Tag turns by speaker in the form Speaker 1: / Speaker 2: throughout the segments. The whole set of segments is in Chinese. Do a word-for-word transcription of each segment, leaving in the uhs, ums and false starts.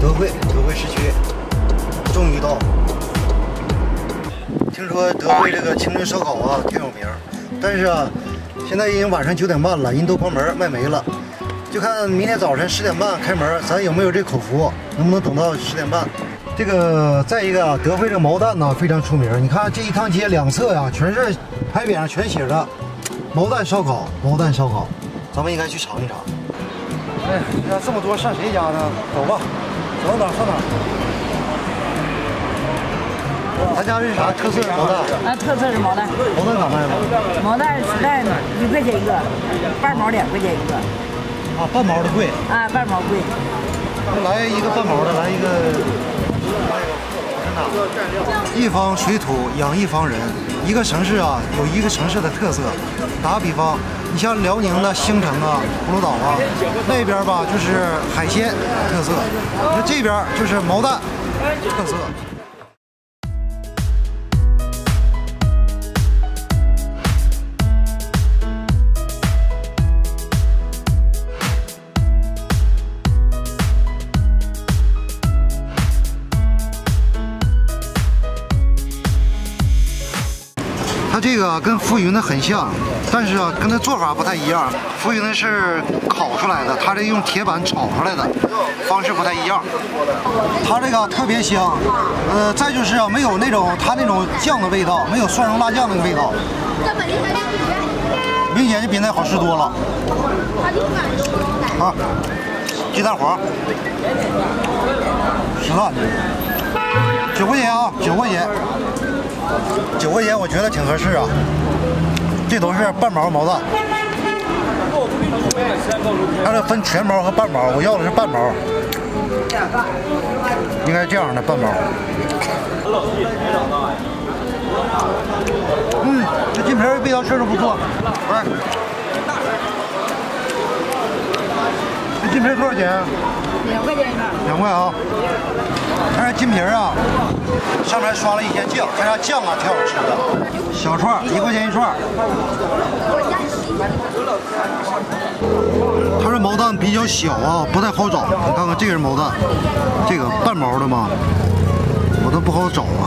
Speaker 1: 德惠，德惠市区，终于到。听说德惠这个清真烧烤啊挺有名，但是啊，现在已经晚上九点半了，人都关门卖没了。就看明天早晨十点半开门，咱有没有这口福，能不能等到十点半？这个再一个啊，德惠这个毛蛋呢非常出名。你看这一趟街两侧呀、啊，全是牌匾上全写着毛蛋烧烤，毛蛋烧烤，咱们应该去尝一尝。哎，你看这么多，上谁家呢？走吧，走到哪上哪。咱家这是啥特色毛蛋？
Speaker 2: 啊，特色是毛蛋。
Speaker 1: 毛蛋咋卖呢？
Speaker 2: 毛蛋实在一块钱一个，半毛两块钱一个。
Speaker 1: 啊，半毛的贵。
Speaker 2: 啊，半毛贵。
Speaker 1: 来一个半毛的，来一个。一方水土养一方人，一个城市啊有一个城市的特色。打个比方，你像辽宁的兴城啊、葫芦岛啊，那边吧就是海鲜特色，你说这边就是毛蛋特色。它这个跟浮云的很像，但是啊，跟它做法不太一样。浮云的是烤出来的，它这用铁板炒出来的，方式不太一样。它这个特别香，呃，再就是啊，没有那种它那种酱的味道，没有蒜蓉辣酱那个味道，明显就比那好吃多了。啊，鸡蛋黄，实在，九块钱啊，九块钱。九块钱我觉得挺合适啊，这都是半毛毛蛋，它这分全毛和半毛，我要的是半毛，应该这样的半毛。嗯，这金皮味道确实不错。来，这金皮多少钱？
Speaker 2: 两块钱一个。
Speaker 1: 两块啊。但是金皮啊，上面刷了一些酱，这家酱啊挺好吃的。小串一块钱一串。它这毛蛋比较小啊，不太好找。你看看这个是毛蛋，这个半毛的嘛，我都不好找啊。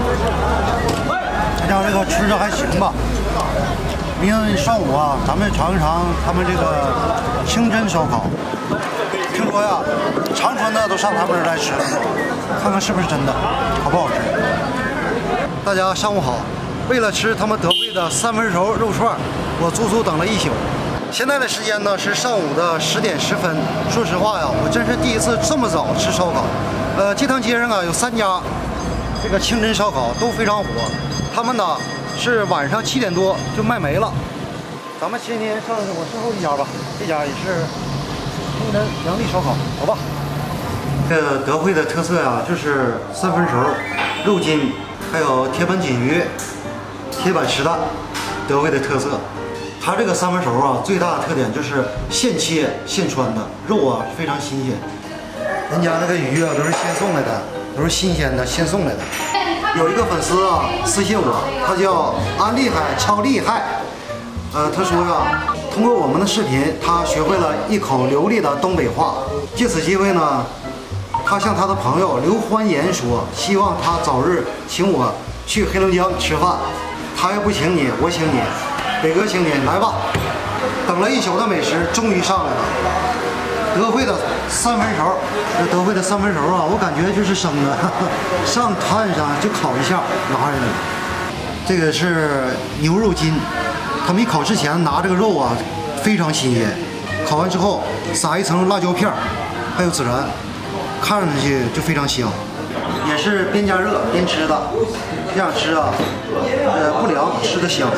Speaker 1: 这家这个吃着还行吧。明天上午啊，咱们尝一尝他们这个清真烧烤。听说呀，长春的都上他们这儿来吃了，看看是不是真的，好不好吃？大家上午好，为了吃他们德惠的三分熟肉串，我足足等了一宿。现在的时间呢是上午的十点十分。说实话呀，我真是第一次这么早吃烧烤。呃，这趟街上啊有三家这个清真烧烤都非常火，他们呢是晚上七点多就卖没了。咱们今天上我身后一家吧，这家也是。清真阳历烧烤，走吧。这个德惠的特色呀、啊，就是三分熟、肉筋，还有铁板锦鱼、铁板实蛋，德惠的特色。它这个三分熟啊，最大的特点就是现切现穿的，肉啊非常新鲜。人家那个鱼啊都是现送来的，都是新鲜的，现送来的。有一个粉丝啊私信我，他叫安厉害超厉害，呃，他说呀。通过我们的视频，他学会了一口流利的东北话。借此机会呢，他向他的朋友刘欢言说，希望他早日请我去黑龙江吃饭。他要不请你，我请你。北哥请你来吧。等了一宿的美食终于上来了，德惠的三分熟。这德惠的三分熟啊，我感觉就是生的，上炭上就烤一下拿下来。这个是牛肉筋。他们一烤之前拿这个肉啊，非常新鲜。烤完之后撒一层辣椒片，还有孜然，看上去就非常香。也是边加热边吃的，这样吃啊，呃不凉，吃的香。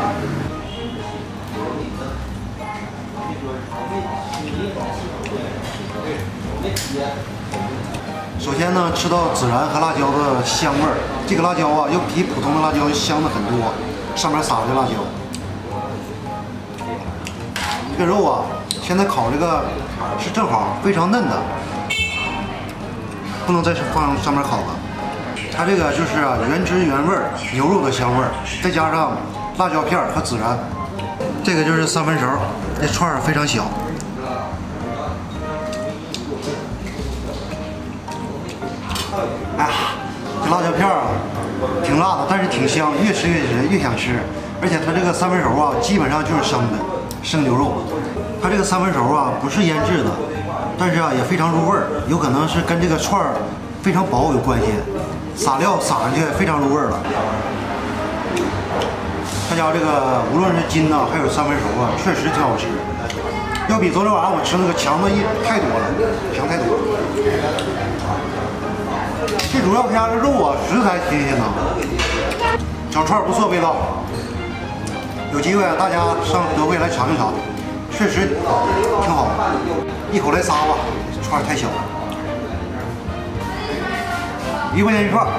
Speaker 1: 首先呢，吃到孜然和辣椒的香味儿，这个辣椒啊，要比普通的辣椒香的很多。上面撒的辣椒。这个肉啊，现在烤这个是正好，非常嫩的，不能再放上面烤了。它这个就是啊原汁原味牛肉的香味儿，再加上辣椒片和孜然。这个就是三分熟，这串儿非常小。 辣椒片啊，挺辣的，但是挺香，越吃越吃越想吃。而且它这个三分熟啊，基本上就是生的生牛肉。它这个三分熟啊，不是腌制的，但是啊也非常入味儿，有可能是跟这个串儿非常薄有关系。撒料撒上去非常入味儿了。他家这个无论是筋呐，还有三分熟啊，确实挺好吃。要比昨天晚上我吃那个强的一太多了，强太多了。最主要它的肉啊，食材新鲜呐，小串不错，味道。有机会啊，大家上德惠来尝一尝，确实挺好。一口来仨吧，串太小了。一块钱一串。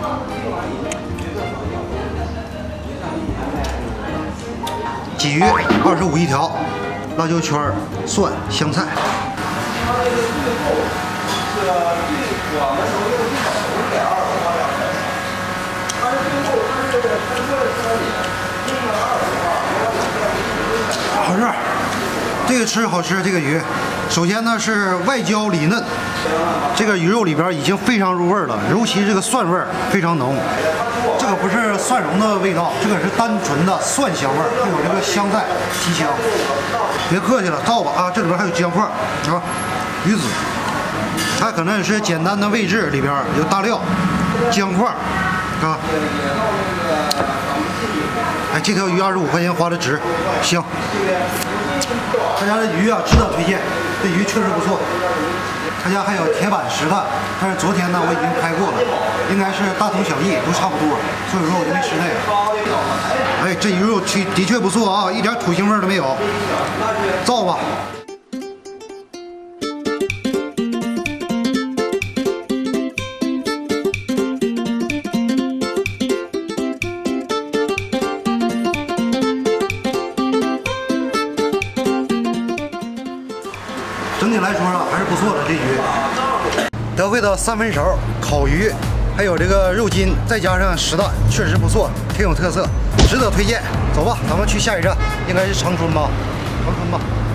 Speaker 1: 鲫鱼二十五一条，辣椒圈、蒜、香菜。好吃，这个吃好吃。这个鱼，首先呢是外焦里嫩，这个鱼肉里边已经非常入味了，尤其这个蒜味儿非常浓。这个不是蒜蓉的味道，这个是单纯的蒜香味儿，还有这个香菜提香。别客气了，倒吧啊！这里边还有姜块啊，鱼子，它可能是简单的位置，里边有大料、姜块啊。哎，这条鱼二十五块钱花的值，香。他家的鱼啊，值得推荐，这鱼确实不错。他家还有铁板实弹，但是昨天呢我已经拍过了，应该是大同小异，都差不多，所以说我就没吃那个。哎，这鱼肉的的确不错啊，一点土腥味都没有。造吧。整体来说啊，还是不错的这鱼。德惠的三分熟、烤鱼，还有这个肉筋，再加上实弹，确实不错，挺有特色，值得推荐。走吧，咱们去下一站，应该是长春吧？长春吧。